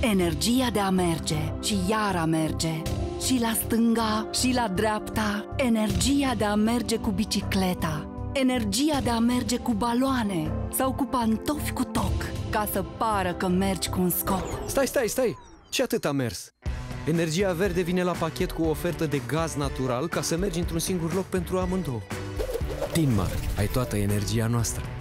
Energia de a merge și iar a merge. Și la stânga și la dreapta. Energia de a merge cu bicicleta. Energia de a merge cu baloane sau cu pantofi cu toc, ca să pară că mergi cu un scop. Stai! Ce atât a mers? Energia verde vine la pachet cu o ofertă de gaz natural ca să mergi într-un singur loc pentru amândouă. Tinmar, ai toată energia noastră.